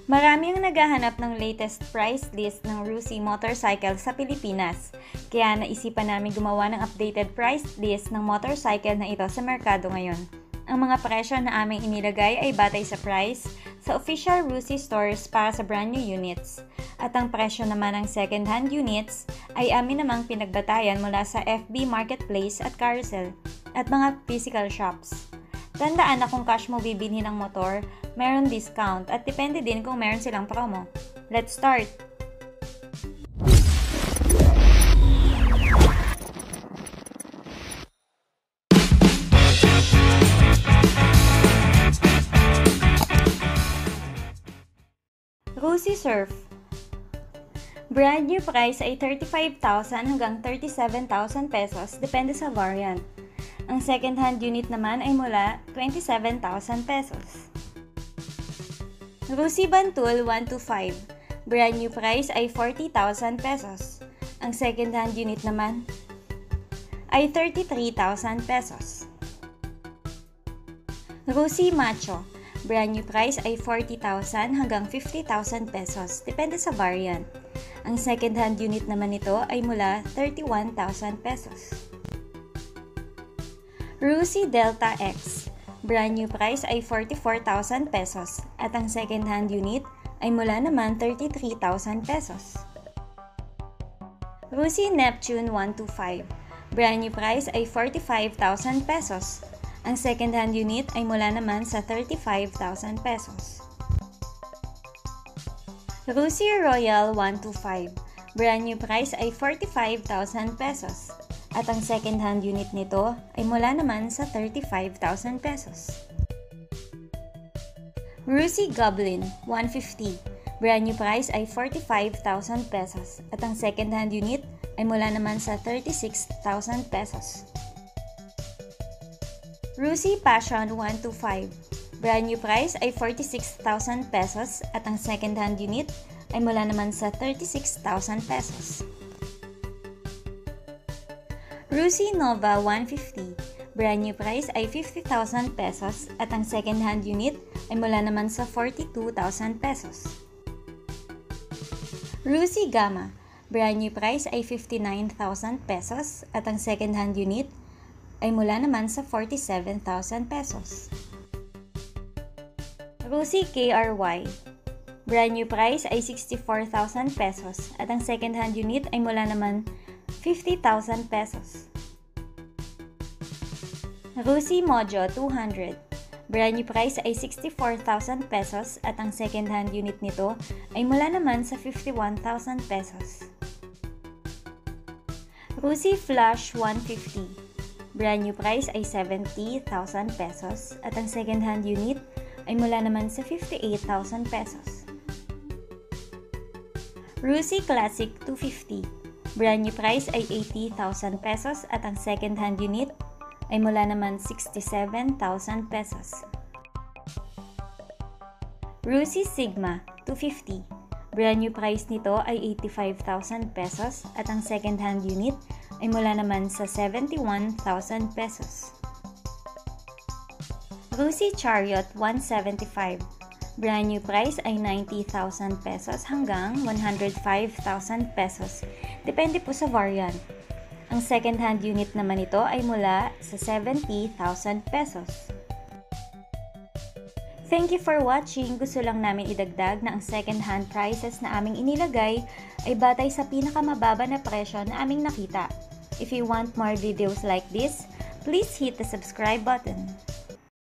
Marami ang naghahanap ng latest price list ng Rusi motorcycle sa Pilipinas, kaya naisipan namin gumawa ng updated price list ng motorcycle na ito sa merkado ngayon. Ang mga presyo na aming inilagay ay batay sa price sa official Rusi stores para sa brand new units, at ang presyo naman ng second-hand units ay amin namang pinagbatayan mula sa FB Marketplace at Carousel at mga physical shops. Tandaan na kung cash mo bibilhin ng motor, meron discount at depende din kung meron silang promo. Let's start! Rusi Surf. Brand new price ay 35,000 hanggang 37,000 pesos depende sa variant. Ang second-hand unit naman ay mula 27,000 pesos. Rusi Bantul 125. Brand new price ay 40,000 pesos. Ang second-hand unit naman ay 33,000 pesos. Rusi Macho. Brand new price ay 40,000 hanggang 50,000 pesos. Depende sa variant. Ang second-hand unit naman nito ay mula 31,000 pesos. Rusi Delta X. Brand new price ay 44,000 pesos at ang second-hand unit ay mula naman 33,000 pesos. Rusi Neptune 125. Brand new price ay 45,000 pesos. Ang second-hand unit ay mula naman sa 35,000 pesos. Rusi Royal 125. Brand new price ay 45,000 pesos. At ang second-hand unit nito ay mula naman sa 35,000 pesos. Rusi Goblin 150. Brand new price ay 45,000 pesos at ang second-hand unit ay mula naman sa 36,000 pesos. Rusi Passion 125. Brand new price ay 46,000 pesos at ang second-hand unit ay mula naman sa 36,000 pesos. Rusi Nova 150. Brand new price ay 50,000 pesos at ang second-hand unit ay mula naman sa 42,000 pesos. Rusi Gamma. Brand new price ay 59,000 pesos at ang second-hand unit ay mula naman sa 47,000 pesos. Rusi KRY. Brand new price ay 64,000 pesos at ang second-hand unit ay mula naman 50,000 pesos. Rusi Mojo 200. Brand new price ay 64,000 pesos at ang second-hand unit nito ay mula naman sa 51,000 pesos. Rusi Flash 150. Brand new price ay 70,000 pesos at ang second-hand unit ay mula naman sa 58,000 pesos. Rusi Classic 250. Brand new price ay 80,000 pesos at ang second-hand unit ay mula naman 67,000 pesos. Rusi Sigma 250. Brand new price nito ay 85,000 pesos at ang second-hand unit ay mula naman sa 71,000 pesos. Rusi Chariot 175. Brand new price ay 90,000 pesos hanggang 105,000 pesos. Depende po sa variant. Ang second-hand unit naman ito ay mula sa 70,000 pesos. Thank you for watching. Gusto lang namin idagdag na ang second-hand prices na aming inilagay ay batay sa pinakamababa na presyo na aming nakita. If you want more videos like this, please hit the subscribe button.